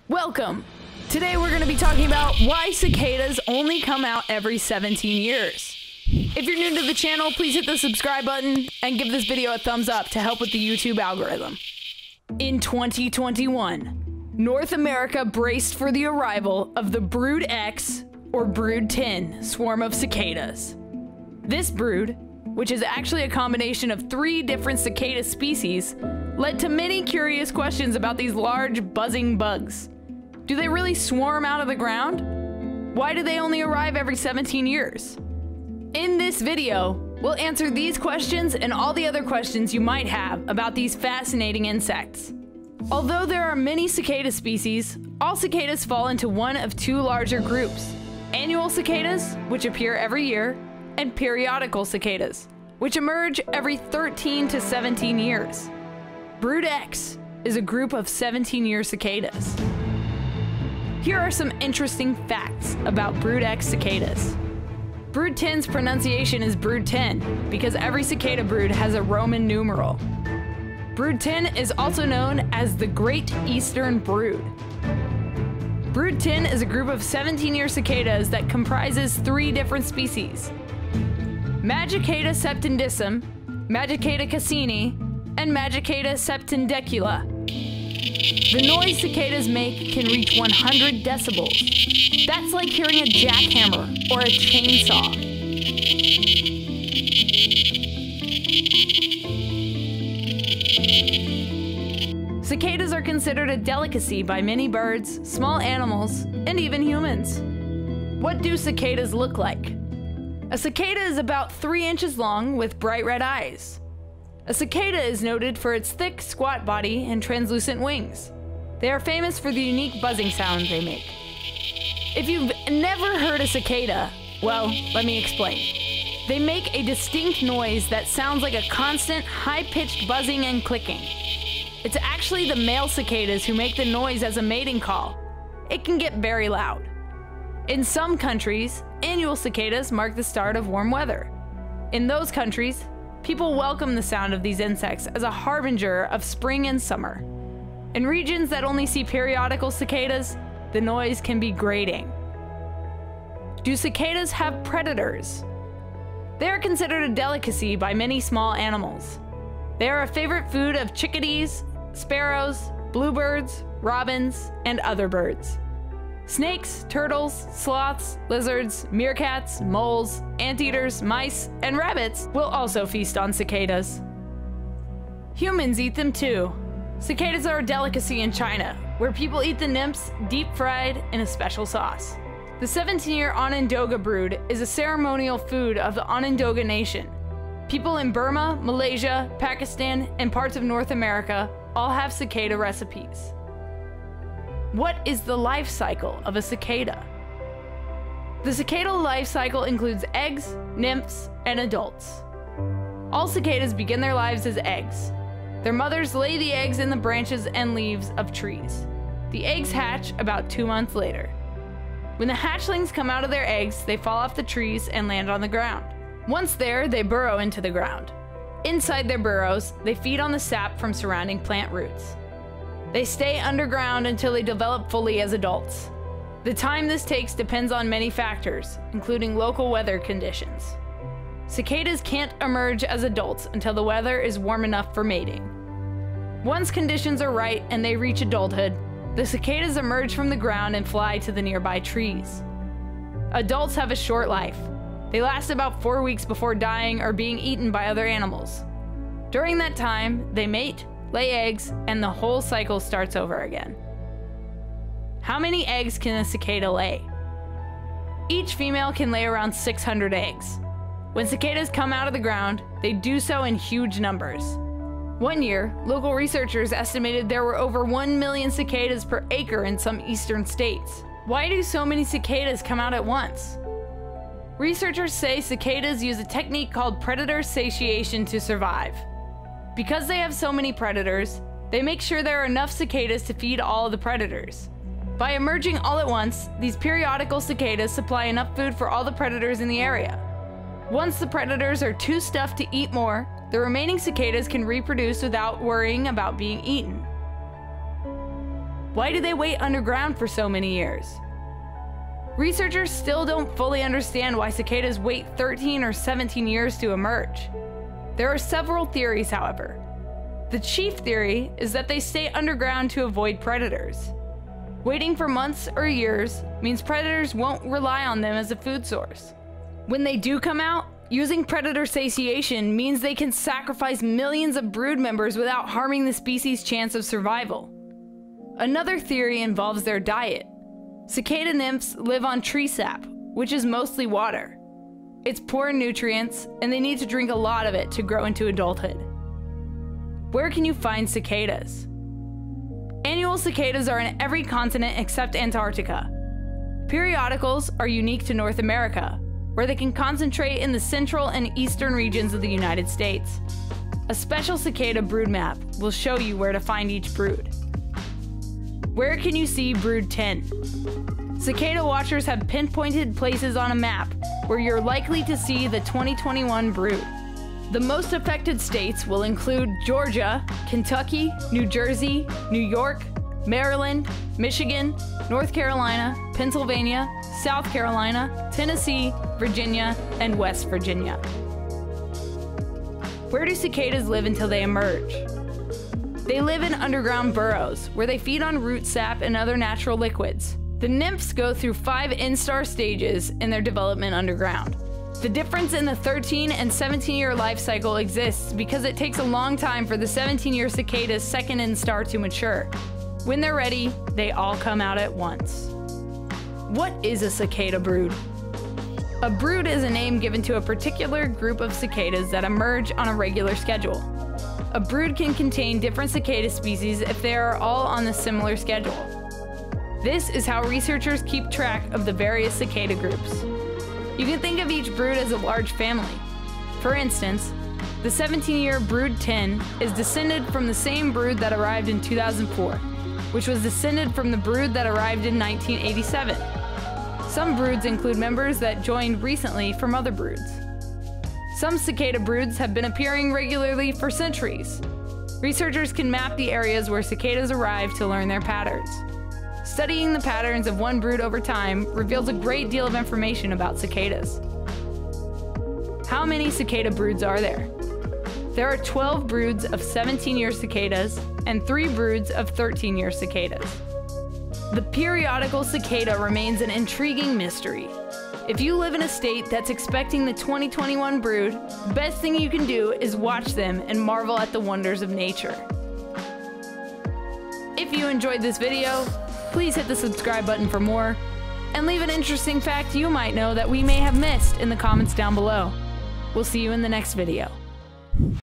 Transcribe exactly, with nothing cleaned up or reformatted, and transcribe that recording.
Welcome! Today we're going to be talking about why cicadas only come out every seventeen years. If you're new to the channel, please hit the subscribe button and give this video a thumbs up to help with the YouTube algorithm. In twenty twenty-one, North America braced for the arrival of the Brood X or Brood ten swarm of cicadas. This brood, which is actually a combination of three different cicada species, led to many curious questions about these large buzzing bugs. Do they really swarm out of the ground? Why do they only arrive every seventeen years? In this video, we'll answer these questions and all the other questions you might have about these fascinating insects. Although there are many cicada species, all cicadas fall into one of two larger groups: annual cicadas, which appear every year, and periodical cicadas, which emerge every thirteen to seventeen years. Brood X is a group of seventeen-year cicadas. Here are some interesting facts about Brood X cicadas. Brood ten's pronunciation is Brood ten because every cicada brood has a Roman numeral. Brood ten is also known as the Great Eastern Brood. Brood ten is a group of seventeen-year cicadas that comprises three different species: Magicada septendicum, Magicada cassini, and Magicada septendecula. The noise cicadas make can reach one hundred decibels. That's like hearing a jackhammer or a chainsaw. Cicadas are considered a delicacy by many birds, small animals, and even humans. What do cicadas look like? A cicada is about three inches long with bright red eyes. A cicada is noted for its thick, squat body and translucent wings. They are famous for the unique buzzing sound they make. If you've never heard a cicada, well, let me explain. They make a distinct noise that sounds like a constant, high-pitched buzzing and clicking. It's actually the male cicadas who make the noise as a mating call. It can get very loud. In some countries, annual cicadas mark the start of warm weather. In those countries, people welcome the sound of these insects as a harbinger of spring and summer. In regions that only see periodical cicadas, the noise can be grating. Do cicadas have predators? They are considered a delicacy by many small animals. They are a favorite food of chickadees, sparrows, bluebirds, robins, and other birds. Snakes, turtles, sloths, lizards, meerkats, moles, anteaters, mice, and rabbits will also feast on cicadas. Humans eat them too. Cicadas are a delicacy in China, where people eat the nymphs deep-fried in a special sauce. The seventeen-year Onondaga brood is a ceremonial food of the Onondaga Nation. People in Burma, Malaysia, Pakistan, and parts of North America all have cicada recipes. What is the life cycle of a cicada? The cicada life cycle includes eggs, nymphs, and adults. All cicadas begin their lives as eggs. Their mothers lay the eggs in the branches and leaves of trees. The eggs hatch about two months later. When the hatchlings come out of their eggs, they fall off the trees and land on the ground. Once there, they burrow into the ground. Inside their burrows, they feed on the sap from surrounding plant roots. They stay underground until they develop fully as adults. The time this takes depends on many factors, including local weather conditions. Cicadas can't emerge as adults until the weather is warm enough for mating. Once conditions are right and they reach adulthood, the cicadas emerge from the ground and fly to the nearby trees. Adults have a short life. They last about four weeks before dying or being eaten by other animals. During that time, they mate, lay eggs, and the whole cycle starts over again. How many eggs can a cicada lay? Each female can lay around six hundred eggs. When cicadas come out of the ground, they do so in huge numbers. One year, local researchers estimated there were over one million cicadas per acre in some eastern states. Why do so many cicadas come out at once? Researchers say cicadas use a technique called predator satiation to survive. Because they have so many predators, they make sure there are enough cicadas to feed all of the predators. By emerging all at once, these periodical cicadas supply enough food for all the predators in the area. Once the predators are too stuffed to eat more, the remaining cicadas can reproduce without worrying about being eaten. Why do they wait underground for so many years? Researchers still don't fully understand why cicadas wait thirteen or seventeen years to emerge. There are several theories, however. The chief theory is that they stay underground to avoid predators. Waiting for months or years means predators won't rely on them as a food source. When they do come out, using predator satiation means they can sacrifice millions of brood members without harming the species' chance of survival. Another theory involves their diet. Cicada nymphs live on tree sap, which is mostly water. It's poor in nutrients, and they need to drink a lot of it to grow into adulthood. Where can you find cicadas? Annual cicadas are in every continent except Antarctica. Periodicals are unique to North America, where they can concentrate in the central and eastern regions of the United States. A special cicada brood map will show you where to find each brood. Where can you see brood ten? Cicada watchers have pinpointed places on a map where you're likely to see the twenty twenty-one brood. The most affected states will include Georgia, Kentucky, New Jersey, New York, Maryland, Michigan, North Carolina, Pennsylvania, South Carolina, Tennessee, Virginia, and West Virginia. Where do cicadas live until they emerge? They live in underground burrows, where they feed on root sap and other natural liquids. The nymphs go through five instar stages in their development underground. The difference in the thirteen and seventeen year life cycle exists because it takes a long time for the seventeen year cicada's second instar to mature. When they're ready, they all come out at once. What is a cicada brood? A brood is a name given to a particular group of cicadas that emerge on a regular schedule. A brood can contain different cicada species if they are all on a similar schedule. This is how researchers keep track of the various cicada groups. You can think of each brood as a large family. For instance, the seventeen year brood ten is descended from the same brood that arrived in two thousand four, which was descended from the brood that arrived in nineteen eighty-seven. Some broods include members that joined recently from other broods. Some cicada broods have been appearing regularly for centuries. Researchers can map the areas where cicadas arrive to learn their patterns. Studying the patterns of one brood over time reveals a great deal of information about cicadas. How many cicada broods are there? There are twelve broods of seventeen year cicadas and three broods of thirteen year cicadas. The periodical cicada remains an intriguing mystery. If you live in a state that's expecting the twenty twenty-one brood, the best thing you can do is watch them and marvel at the wonders of nature. If you enjoyed this video, please hit the subscribe button for more, and leave an interesting fact you might know that we may have missed in the comments down below. We'll see you in the next video.